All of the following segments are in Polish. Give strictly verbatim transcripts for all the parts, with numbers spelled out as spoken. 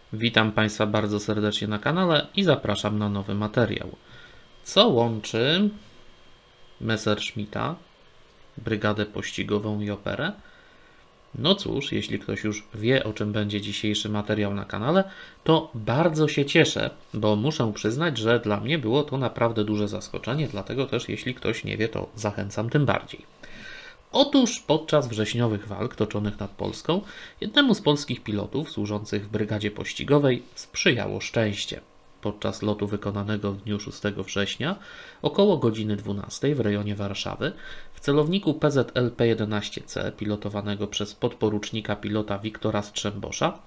Witam Państwa bardzo serdecznie na kanale i zapraszam na nowy materiał. Co łączy Messerschmitta, Brygadę Pościgową i Operę? No cóż, jeśli ktoś już wie, o czym będzie dzisiejszy materiał na kanale, to bardzo się cieszę, bo muszę przyznać, że dla mnie było to naprawdę duże zaskoczenie, dlatego też jeśli ktoś nie wie, to zachęcam tym bardziej. Otóż podczas wrześniowych walk toczonych nad Polską jednemu z polskich pilotów służących w brygadzie pościgowej sprzyjało szczęście. Podczas lotu wykonanego w dniu szóstego września około godziny dwunastej w rejonie Warszawy w celowniku P Z L P jedenaście C pilotowanego przez podporucznika pilota Wiktora Strzembosza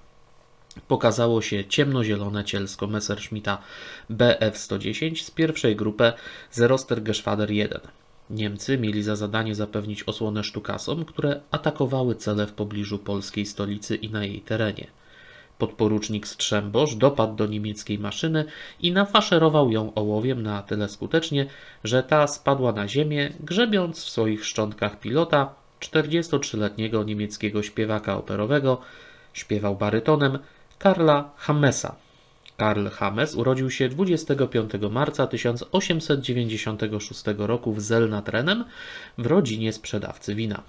pokazało się ciemnozielone cielsko Messerschmitta B F sto dziesięć z pierwszej grupy Zerostergeschwader jeden. Niemcy mieli za zadanie zapewnić osłonę sztukasom, które atakowały cele w pobliżu polskiej stolicy i na jej terenie. Podporucznik Strzembosz dopadł do niemieckiej maszyny i nafaszerował ją ołowiem na tyle skutecznie, że ta spadła na ziemię, grzebiąc w swoich szczątkach pilota, czterdziestotrzyletniego niemieckiego śpiewaka operowego, śpiewał barytonem, Karla Hammesa. Karl Hammes urodził się dwudziestego piątego marca tysiąc osiemset dziewięćdziesiątego szóstego roku w Zell nad Renem w rodzinie sprzedawcy wina.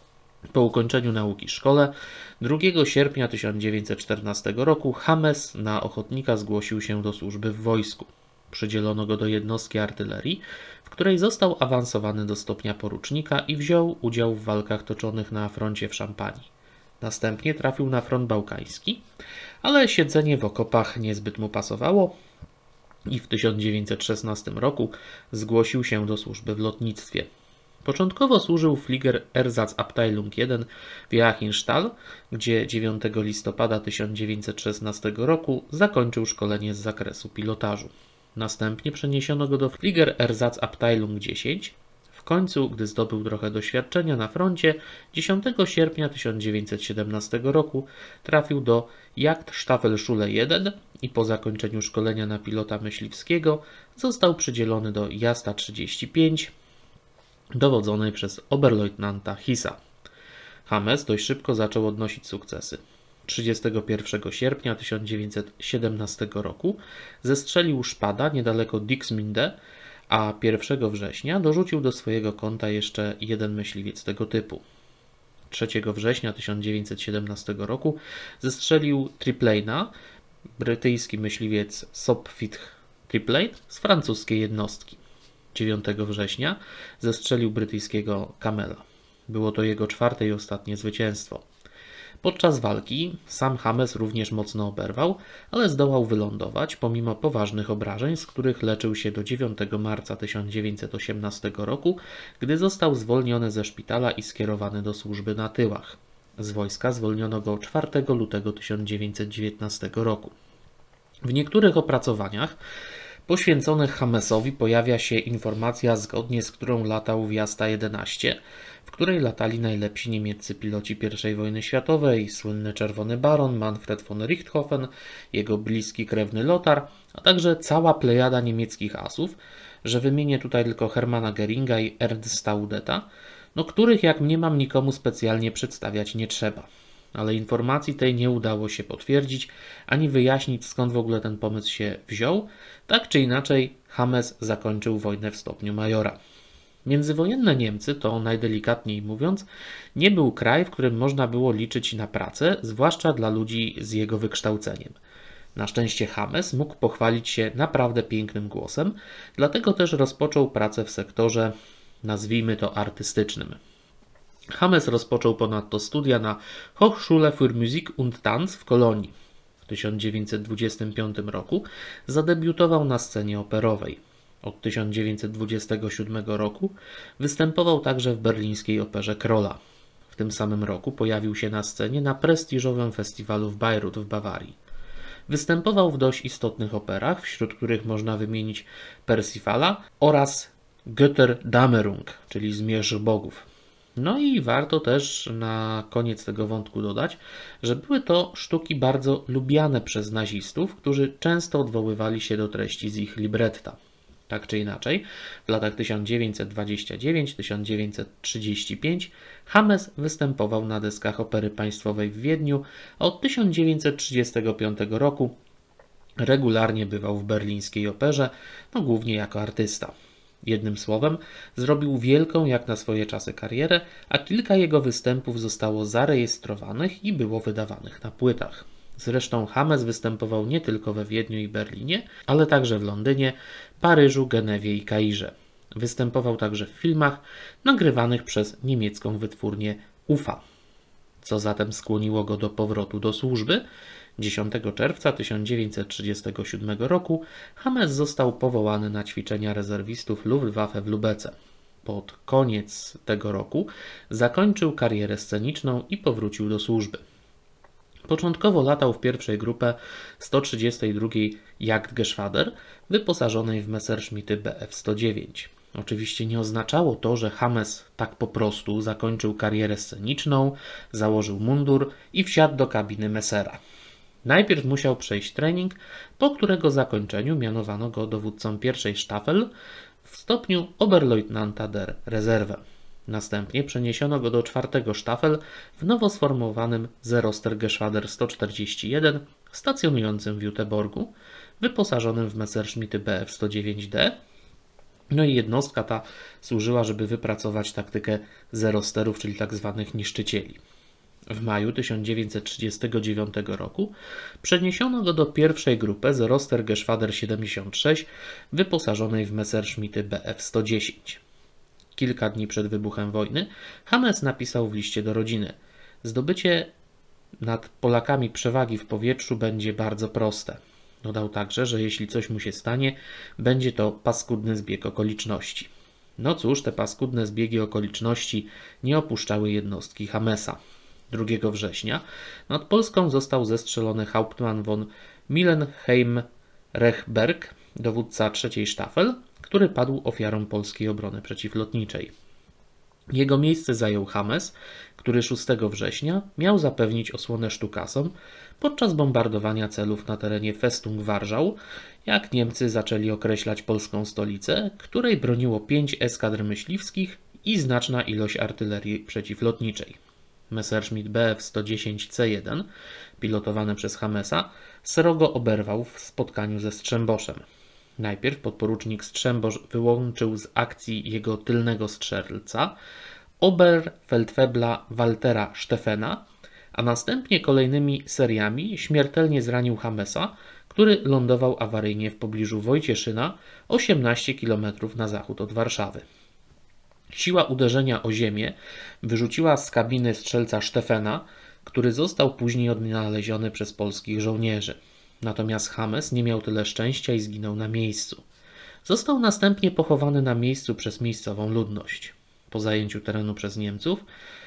Po ukończeniu nauki w szkole drugiego sierpnia tysiąc dziewięćset czternastego roku Hammes na ochotnika zgłosił się do służby w wojsku. Przydzielono go do jednostki artylerii, w której został awansowany do stopnia porucznika i wziął udział w walkach toczonych na froncie w Szampanii. Następnie trafił na front bałkański, ale siedzenie w okopach niezbyt mu pasowało i w tysiąc dziewięćset szesnastym roku zgłosił się do służby w lotnictwie. Początkowo służył w Flieger Ersatzabteilung jeden w Joachimsthal, gdzie dziewiątego listopada tysiąc dziewięćset szesnastego roku zakończył szkolenie z zakresu pilotażu. Następnie przeniesiono go do Flieger Ersatzabteilung dziesięć. W końcu, gdy zdobył trochę doświadczenia na froncie, dziesiątego sierpnia tysiąc dziewięćset siedemnastego roku trafił do Jagdstaffelschule jeden i po zakończeniu szkolenia na pilota myśliwskiego został przydzielony do Jasta trzydzieści pięć, dowodzonej przez oberleutnanta Hissa. Hammes dość szybko zaczął odnosić sukcesy. trzydziestego pierwszego sierpnia tysiąc dziewięćset siedemnastego roku zestrzelił szpada niedaleko Dixmünde, a pierwszego września dorzucił do swojego konta jeszcze jeden myśliwiec tego typu. trzeciego września tysiąc dziewięćset siedemnastego roku zestrzelił triplane'a, brytyjski myśliwiec Sopwith Triplane z francuskiej jednostki. dziewiątego września zestrzelił brytyjskiego Camela. Było to jego czwarte i ostatnie zwycięstwo. Podczas walki sam Hammes również mocno oberwał, ale zdołał wylądować pomimo poważnych obrażeń, z których leczył się do dziewiątego marca tysiąc dziewięćset osiemnastego roku, gdy został zwolniony ze szpitala i skierowany do służby na tyłach. Z wojska zwolniono go czwartego lutego tysiąc dziewięćset dziewiętnastego roku. W niektórych opracowaniach poświęconych Hammesowi pojawia się informacja, zgodnie z którą latał w Jasta jedenaście, w której latali najlepsi niemieccy piloci pierwszej wojny światowej, słynny Czerwony Baron Manfred von Richthofen, jego bliski krewny Lothar, a także cała plejada niemieckich asów, że wymienię tutaj tylko Hermana Geringa i Ernsta Udeta, no których, jak mniemam, nikomu specjalnie przedstawiać nie trzeba. Ale informacji tej nie udało się potwierdzić, ani wyjaśnić, skąd w ogóle ten pomysł się wziął. Tak czy inaczej, Hammes zakończył wojnę w stopniu majora. Międzywojenne Niemcy to, najdelikatniej mówiąc, nie był kraj, w którym można było liczyć na pracę, zwłaszcza dla ludzi z jego wykształceniem. Na szczęście Hammes mógł pochwalić się naprawdę pięknym głosem, dlatego też rozpoczął pracę w sektorze, nazwijmy to, artystycznym. Hammes rozpoczął ponadto studia na Hochschule für Musik und Tanz w Kolonii. W tysiąc dziewięćset dwudziestym piątym roku zadebiutował na scenie operowej. Od tysiąc dziewięćset dwudziestego siódmego roku występował także w berlińskiej operze Krola. W tym samym roku pojawił się na scenie na prestiżowym festiwalu w Bayreuth w Bawarii. Występował w dość istotnych operach, wśród których można wymienić Persifala oraz Götterdämmerung, czyli Zmierzch Bogów. No i warto też na koniec tego wątku dodać, że były to sztuki bardzo lubiane przez nazistów, którzy często odwoływali się do treści z ich libretta. Tak czy inaczej, w latach tysiąc dziewięćset dwudziestym dziewiątym do tysiąc dziewięćset trzydziestego piątego Hames występował na deskach Opery Państwowej w Wiedniu, a od tysiąc dziewięćset trzydziestego piątego roku regularnie bywał w berlińskiej operze, no głównie jako artysta. Jednym słowem, zrobił wielką jak na swoje czasy karierę, a kilka jego występów zostało zarejestrowanych i było wydawanych na płytach. Zresztą Hames występował nie tylko we Wiedniu i Berlinie, ale także w Londynie, Paryżu, Genewie i Kairze. Występował także w filmach nagrywanych przez niemiecką wytwórnię UFA. Co zatem skłoniło go do powrotu do służby? dziesiątego czerwca tysiąc dziewięćset trzydziestego siódmego roku Hames został powołany na ćwiczenia rezerwistów Luftwaffe w Lubece. Pod koniec tego roku zakończył karierę sceniczną i powrócił do służby. Początkowo latał w pierwszej grupie sto trzydziestej drugiej Jagdgeschwader wyposażonej w Messerschmitty B F sto dziewięć. Oczywiście nie oznaczało to, że Hames tak po prostu zakończył karierę sceniczną, założył mundur i wsiadł do kabiny Messera. Najpierw musiał przejść trening, po którego zakończeniu mianowano go dowódcą pierwszej Staffel w stopniu Oberleutnanta der Reserve. Następnie przeniesiono go do czwartego Staffel w nowo sformowanym Zeroster-Geschwader sto czterdzieści jeden stacjonującym w Juteborgu, wyposażonym w Messerschmitty B F sto dziewięć D. No i jednostka ta służyła, żeby wypracować taktykę zerosterów, czyli tzw. niszczycieli. W maju tysiąc dziewięćset trzydziestego dziewiątego roku przeniesiono go do pierwszej grupy Zeroster-Geschwader siedemdziesiąt sześć wyposażonej w Messerschmitty B F sto dziesięć. Kilka dni przed wybuchem wojny Hames napisał w liście do rodziny: zdobycie nad Polakami przewagi w powietrzu będzie bardzo proste. Dodał także, że jeśli coś mu się stanie, będzie to paskudny zbieg okoliczności. No cóż, te paskudne zbiegi okoliczności nie opuszczały jednostki Hamesa. drugiego września nad Polską został zestrzelony Hauptmann von Millenheim-Rechberg, dowódca trzeciej Staffel, który padł ofiarą polskiej obrony przeciwlotniczej. Jego miejsce zajął Hames, który szóstego września miał zapewnić osłonę sztukasom podczas bombardowania celów na terenie Festung Warszał, jak Niemcy zaczęli określać polską stolicę, której broniło pięć eskadr myśliwskich i znaczna ilość artylerii przeciwlotniczej. Messerschmitt B F sto dziesięć C jeden, pilotowany przez Hamesa, srogo oberwał w spotkaniu ze Strzemboszem. Najpierw podporucznik Strzembosz wyłączył z akcji jego tylnego strzelca, Oberfeldwebla Waltera Steffena, a następnie kolejnymi seriami śmiertelnie zranił Hamesa, który lądował awaryjnie w pobliżu Wojcieszyna, osiemnaście kilometrów na zachód od Warszawy. Siła uderzenia o ziemię wyrzuciła z kabiny strzelca Steffena, który został później odnaleziony przez polskich żołnierzy. Natomiast Hames nie miał tyle szczęścia i zginął na miejscu. Został następnie pochowany na miejscu przez miejscową ludność. Po zajęciu terenu przez Niemców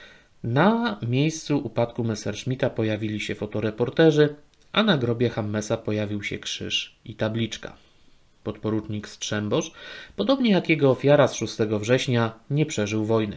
na miejscu upadku Messerschmitta pojawili się fotoreporterzy, a na grobie Hamesa pojawił się krzyż i tabliczka. Podporucznik Strzembosz, podobnie jak jego ofiara z szóstego września, nie przeżył wojny.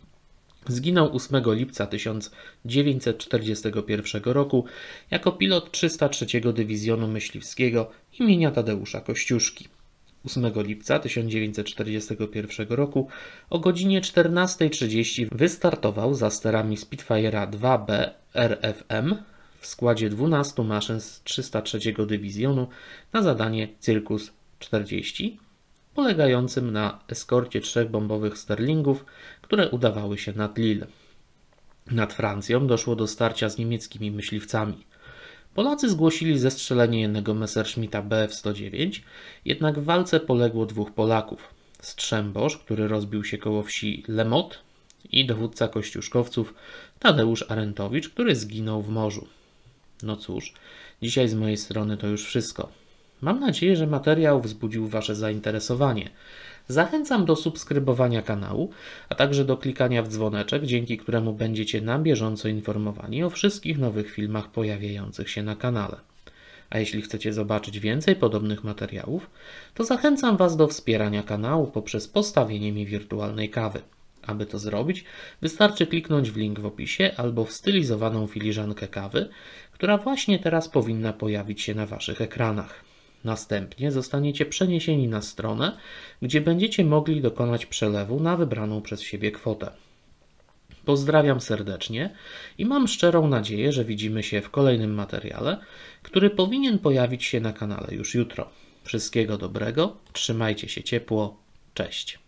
Zginął ósmego lipca tysiąc dziewięćset czterdziestego pierwszego roku jako pilot trzysta trzeciego Dywizjonu Myśliwskiego imienia Tadeusza Kościuszki. ósmego lipca tysiąc dziewięćset czterdziestego pierwszego roku o godzinie czternastej trzydzieści wystartował za sterami Spitfire'a dwa B R F M w składzie dwunastu maszyn z trzysta trzeciego Dywizjonu na zadanie Circus czterdzieści, polegającym na eskorcie trzech bombowych Sterlingów, które udawały się nad Lille. Nad Francją doszło do starcia z niemieckimi myśliwcami. Polacy zgłosili zestrzelenie jednego Messerschmitta B F sto dziewięć, jednak w walce poległo dwóch Polaków. Strzembosz, który rozbił się koło wsi Lemot, i dowódca kościuszkowców Tadeusz Arentowicz, który zginął w morzu. No cóż, dzisiaj z mojej strony to już wszystko. Mam nadzieję, że materiał wzbudził Wasze zainteresowanie. Zachęcam do subskrybowania kanału, a także do klikania w dzwoneczek, dzięki któremu będziecie na bieżąco informowani o wszystkich nowych filmach pojawiających się na kanale. A jeśli chcecie zobaczyć więcej podobnych materiałów, to zachęcam Was do wspierania kanału poprzez postawienie mi wirtualnej kawy. Aby to zrobić, wystarczy kliknąć w link w opisie albo w stylizowaną filiżankę kawy, która właśnie teraz powinna pojawić się na Waszych ekranach. Następnie zostaniecie przeniesieni na stronę, gdzie będziecie mogli dokonać przelewu na wybraną przez siebie kwotę. Pozdrawiam serdecznie i mam szczerą nadzieję, że widzimy się w kolejnym materiale, który powinien pojawić się na kanale już jutro. Wszystkiego dobrego, trzymajcie się ciepło, cześć.